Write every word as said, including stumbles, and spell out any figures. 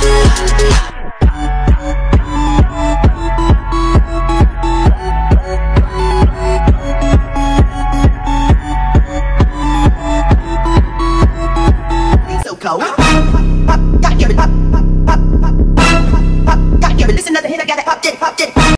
Go. Got your, got your, listen to the hit, I got it, popped it, popped it.